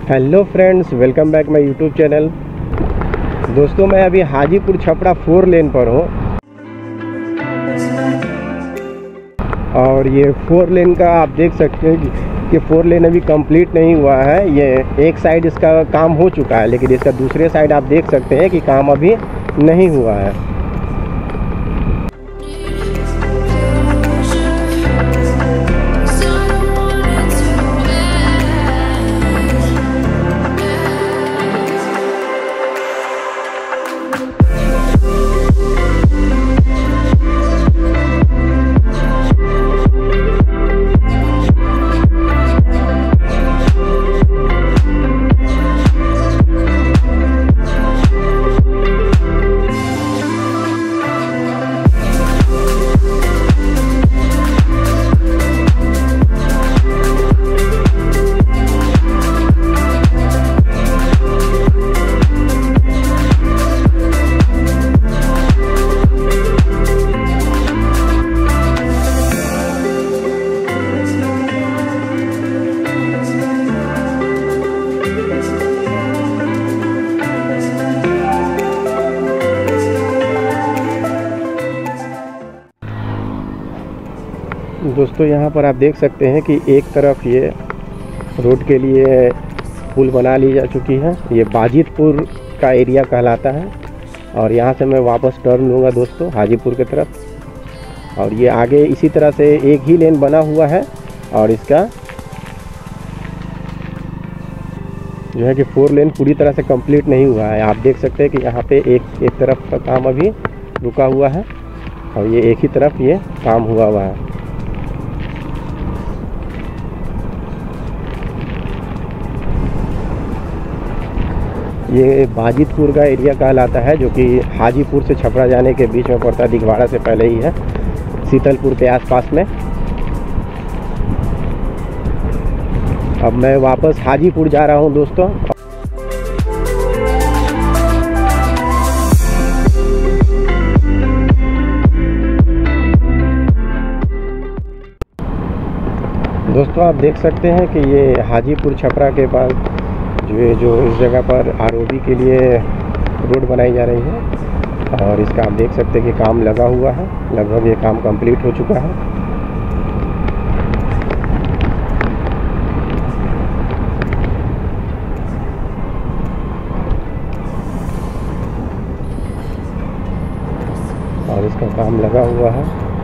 Hello friends, welcome back my YouTube channel. दोस्तों, मैं अभी हाजीपुर छपरा 4 लेन पर हूँ और ये 4 लेन का आप देख सकते हैं कि 4 लेन अभी कंप्लीट नहीं हुआ है। ये एक साइड इसका काम हो चुका है, लेकिन इसका दूसरे साइड आप देख सकते हैं कि काम अभी नहीं हुआ है। दोस्तों, यहाँ पर आप देख सकते हैं कि एक तरफ ये रोड के लिए पुल बना ली जा चुकी है। ये बाजितपुर का एरिया कहलाता है और यहाँ से मैं वापस टर्न लूँगा दोस्तों हाजीपुर की तरफ। और ये आगे इसी तरह से एक ही लेन बना हुआ है और इसका जो है कि 4 लेन पूरी तरह से कंप्लीट नहीं हुआ है। आप देख सकते हैं कि यहाँ पे एक तरफ का काम अभी रुका हुआ है और ये एक ही तरफ ये काम हुआ है। ये बाजितपुर का एरिया कहलाता है, जो कि हाजीपुर से छपरा जाने के बीच में पड़ता है। दिघवाड़ा से पहले ही है, शीतलपुर के आसपास में। अब मैं वापस हाजीपुर जा रहा हूं दोस्तों। दोस्तों, आप देख सकते हैं कि ये हाजीपुर छपरा के पास जो इस जगह पर आरओबी के लिए रोड बनाई जा रही है और इसका आप देख सकते हैं कि काम लगा हुआ है। लगभग ये काम कंप्लीट हो चुका है। और इसका काम लगा हुआ है।